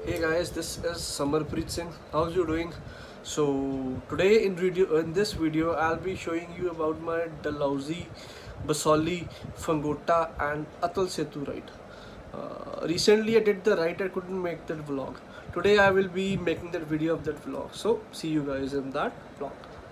Hey guys, this is Samarpreet Singh. How's you doing? So today in this video I'll be showing you about my Dalhousie, Basoli, Fangota and Atal Setu ride. Recently I did the ride, I couldn't make that vlog. Today I will be making that video of that vlog. So see you guys in that vlog.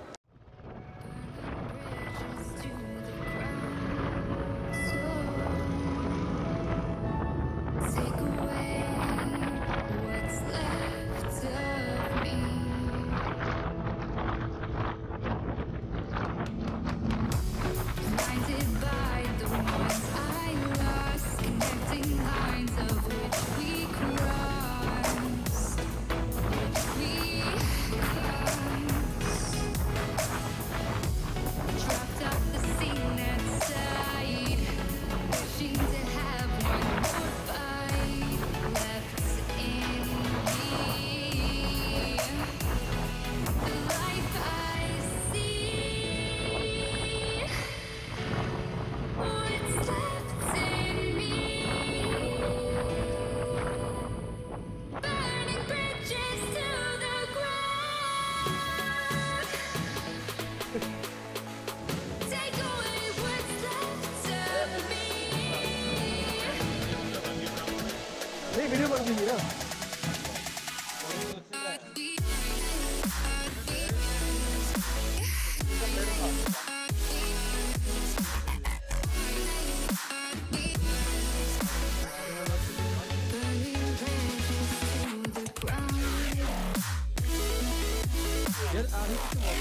नहीं video बन गई ना यार आगे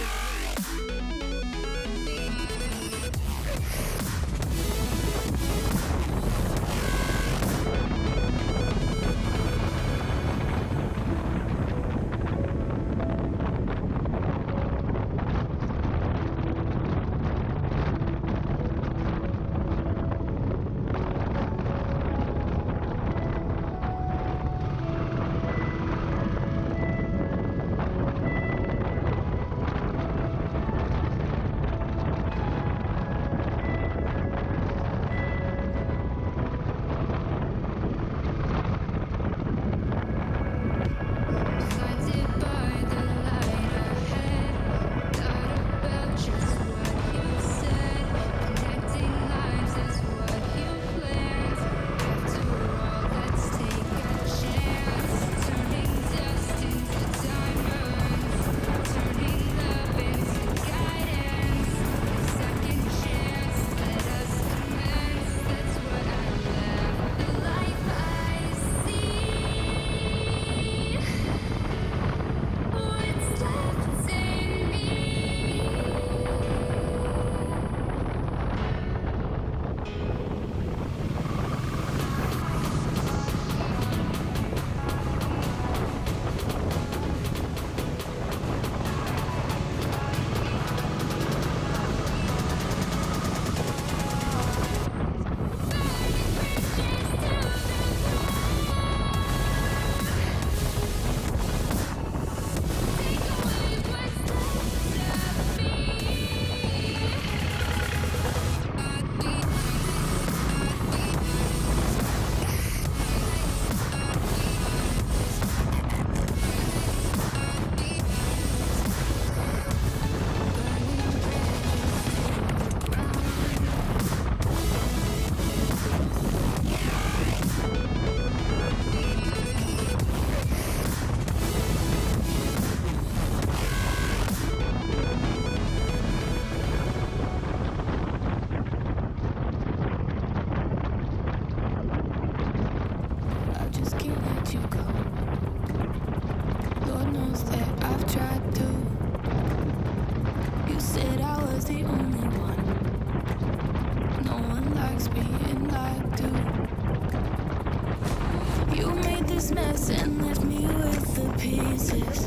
mess and left me with the pieces.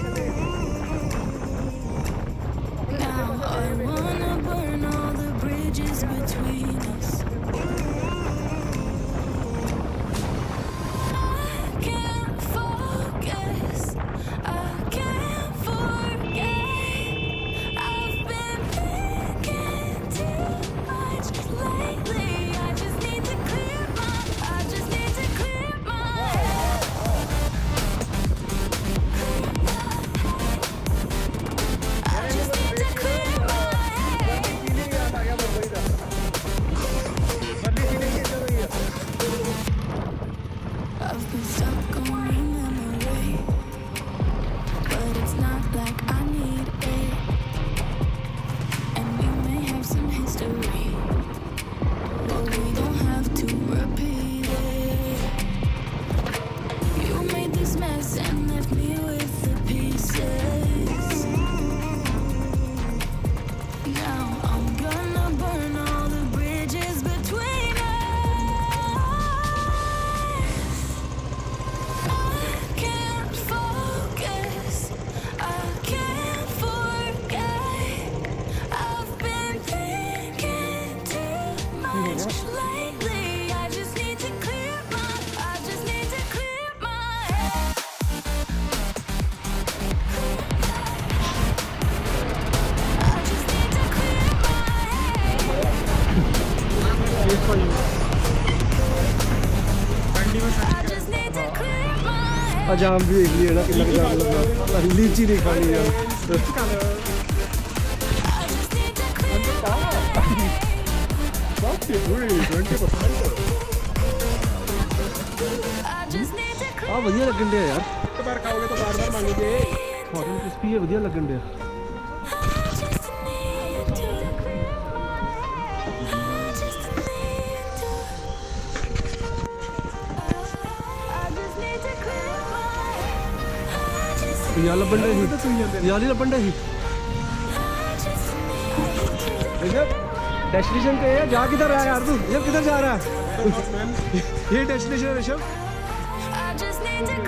Now I wanna burn all the bridges between us. I can't focus, I can't forget. I've been thinking too much lately. I just need to clear my head. जाम भी देख लिया ना कि जाम लगा लीची नहीं खानी यार हाँ वधिया लगन डे यार बार खाओगे तो बार बार मांगोगे फॉरेन क्रिस्पी है वधिया लगन डे यार लबन डे यार ही लबन डे डेस्टिनेशन पे है जा किधर रहा है यार तू ये किधर जा रहा है ये डेस्टिनेशन है ऋषभ